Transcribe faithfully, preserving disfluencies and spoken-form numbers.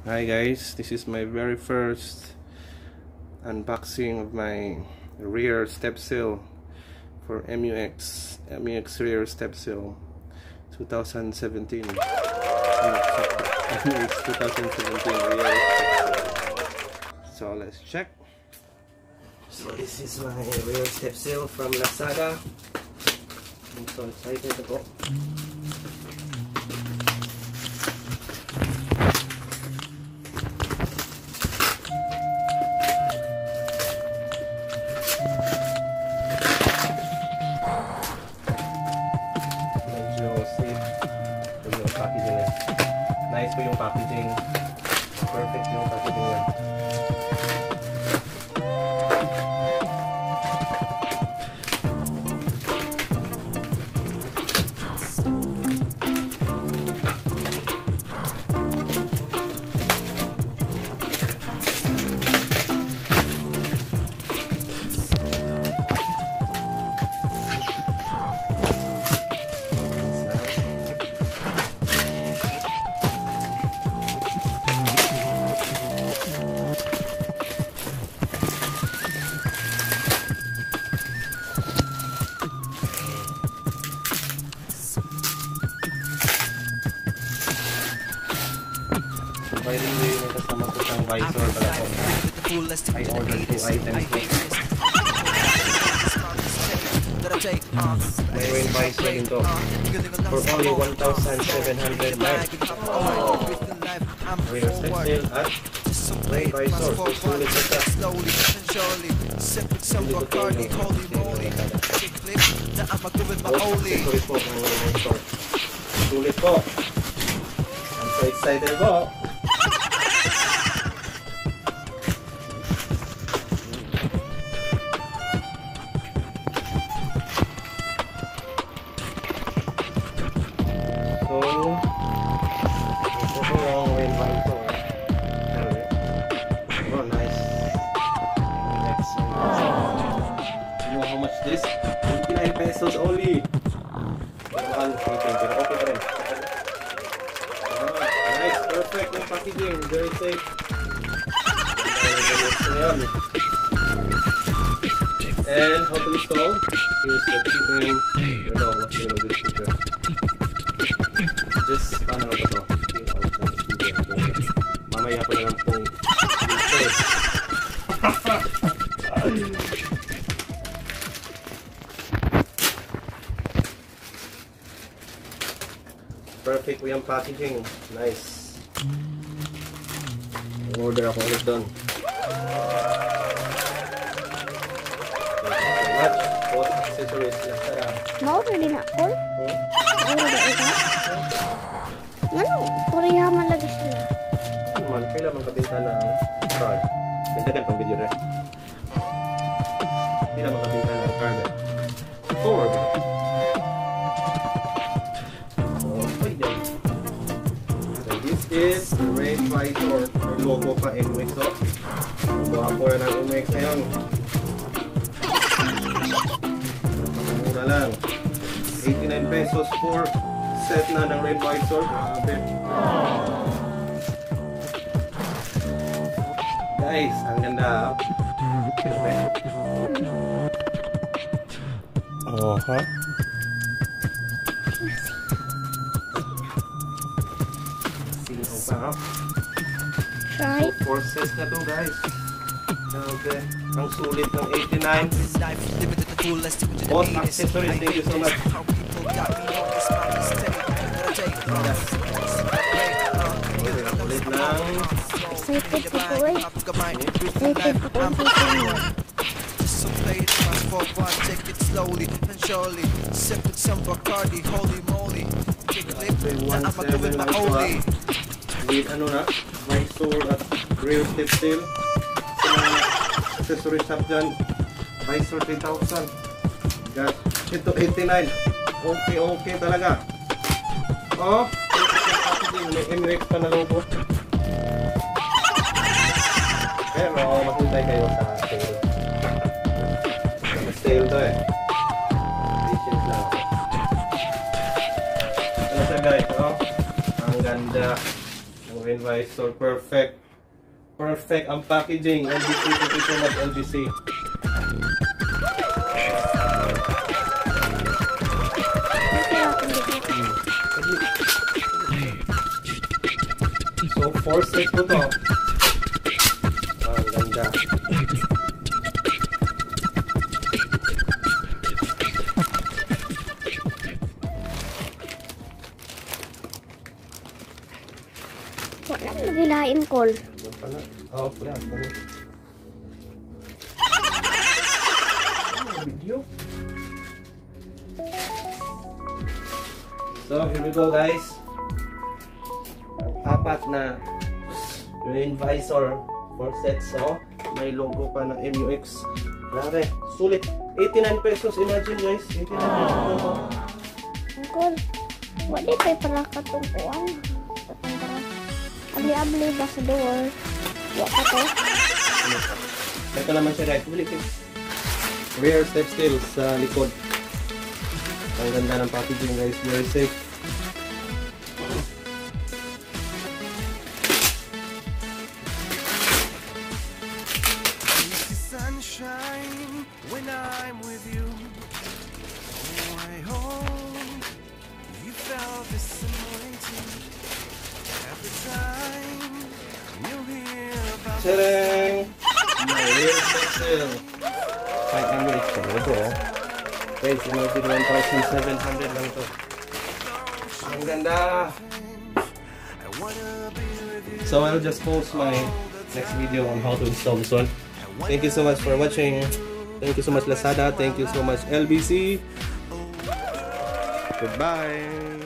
Hi guys, this is my very first unboxing of my rear Stepsill for M U X M U X rear Stepsill twenty seventeen. M U X twenty seventeen rear. So let's check. So this is my rear Stepsill from Lazada. I'm so excited to go. Nice po yung packaging. Perfect yung packaging niya. By the way, may kasama ko siyang visor pala po. I ordered two items po. May rain visor ito for only one thousand seven hundred nine. Rear Stepsill at rain visor. So sulit na siya. Sulit ito yung po ng visor. Sulit po. I'm so excited po. How much this? twenty-nine pesos only. Pero okay pa rin. Ah, nice, perfect yung packaging, very safe. And how to install? Here's the keeping. I don't know what's going on with this feature. Just paano na ito? Mamaya pa na lang pong perfect po yung packaging. Nice. Order ako ulit doon. Much. Both accessories. Lazada. Ma-order din ako? Hmm? Ma-order din ito? Ano? Korea man lagi sila. Ano man? Kailan man kabinta ng card? Gandagan pang video rin. Kailan man kabinta ng card? Four. This is the rain visor. May logo pa M U X. Guwapo na ng M U X ngayon. Mura lang. eighty-nine pesos for set na ng rain visor. Grabe. Guys, ang ganda. Oh, ha? Right. four sets na to guys. Okay. Ang sulit ng eighty-nine. Both accessories, thank you so much. Sulit ng Excited po ko eh. Excited po ko take it slowly and surely. Sip with some Bacardi, holy moly. Take a lip, I'm a doing my only. With ano na, visor at rear Stepsill. Sa mga accessory shop dyan, visor three thousand. Guys, ito eighty-nine. Okay, okay talaga. Oh, may M U X pa na logo. Pero maghintay kayo sa sale. Sa sale to eh. Patience lang. Ano siya guys, oh? Ang ganda. Marine Visor, perfect. Perfect ang packaging. L B C, thank you so much L B C. So, four sets po to. Oh, ang ganda. Wala mo nagilain call. Oh, yeah. Video. So, here we go guys. Apat na Marine Visor, four sets. So, may logo pa ng M U X. Grabe, sulit. eighty-nine pesos, imagine guys. eighty-nine pesos. Uncle, wala pa pala katungkuan. Abli-abli ba sa door? Wala ka to? Ito naman siya right. Rear Stepsill sa likod. Ang ganda ng packaging guys. Very safe. Sunshine when I'm with you. Oh, I hope you felt the same too. Every time you hear about Tadang! My rear Stepsill. five M U X pa ito oh. Guys, imagine one thousand seven hundred lang ito. Ang ganda! So I'll just post my next video on how to install this one. Thank you so much for watching. Thank you so much Lazada. Thank you so much L B C. Goodbye.